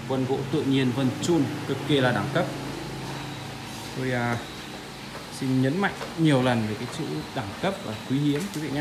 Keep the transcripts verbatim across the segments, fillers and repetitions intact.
Vân gỗ tự nhiên, vân chun cực kỳ là đẳng cấp. Tôi à, xin nhấn mạnh nhiều lần về cái chữ đẳng cấp và quý hiếm quý vị nhé.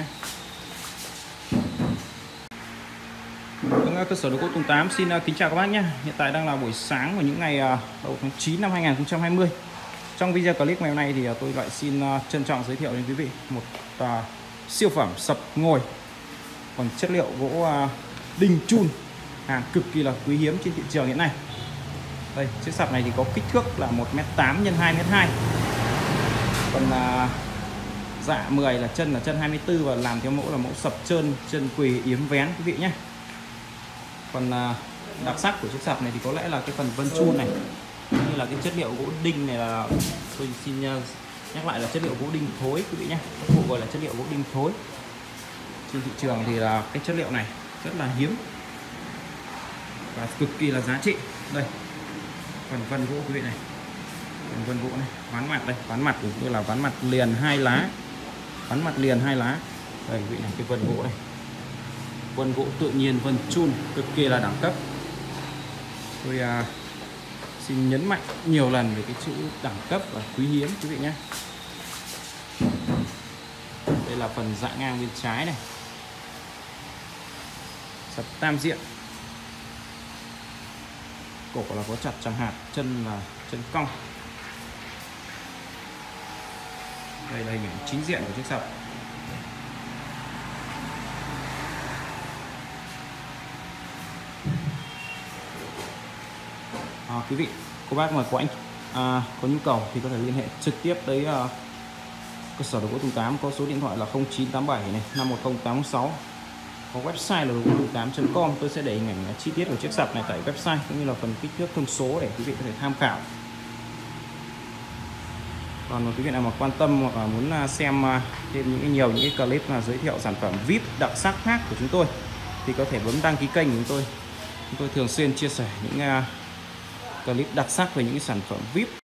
Vâng, cơ sở đồ gỗ Tùng Tám xin kính chào các bác nhé. Hiện tại đang là buổi sáng của những ngày đầu tháng chín năm hai nghìn không trăm hai mươi. Trong video clip ngày hôm nay thì tôi lại xin trân trọng giới thiệu đến quý vị một uh, siêu phẩm sập ngồi bằng chất liệu gỗ uh, đinh chun, hàng cực kỳ là quý hiếm trên thị trường hiện nay. Đây, chiếc sập này thì có kích thước là một mét tám nhân hai mét hai. Còn uh, dạ mười là chân là chân hai mươi tư và làm theo mẫu là mẫu sập trơn, chân quỳ yếm vén quý vị nhé. Còn uh, đặc sắc của chiếc sập này thì có lẽ là cái phần vân chun này, như là cái chất liệu gỗ đinh này, là tôi xin uh, nhắc lại là chất liệu gỗ đinh thối quý vị nhé. Các cụ gọi là chất liệu gỗ đinh thối. Trên thị trường thì là cái chất liệu này rất là hiếm và cực kỳ là giá trị. Đây, phần vân gỗ quý vị này, phần vân gỗ này, ván mặt đây, ván mặt của tôi là ván mặt liền hai lá, ván mặt liền hai lá. Đây quý vị này, cái vân gỗ này, vân gỗ tự nhiên, vân chun cực kỳ là đẳng cấp. Tôi à, xin nhấn mạnh nhiều lần về cái chữ đẳng cấp và quý hiếm quý vị nhé. Đây là phần dạ ngang bên trái này, sập tam diện, cổ là có chặt chẳng hạt, chân là chân cong. Đây là hình ảnh chính diện của chiếc sập. À, quý vị, cô bác mà có anh à, có nhu cầu thì có thể liên hệ trực tiếp tới uh, cơ sở đồ gỗ Tùng Tám, có số điện thoại là không chín tám bảy này năm một không tám sáu, có website là đồ gỗ tùng tám chấm com. Tôi sẽ để hình ảnh chi tiết của chiếc sập này tại website cũng như là phần kích thước thông số để quý vị có thể tham khảo. Còn quý vị nào mà quan tâm hoặc là muốn xem thêm những cái nhiều những cái clip là giới thiệu sản phẩm vê i pê đặc sắc khác của chúng tôi thì có thể bấm đăng ký kênh của chúng tôi. Chúng tôi thường xuyên chia sẻ những clip đặc sắc về những cái sản phẩm vê i pê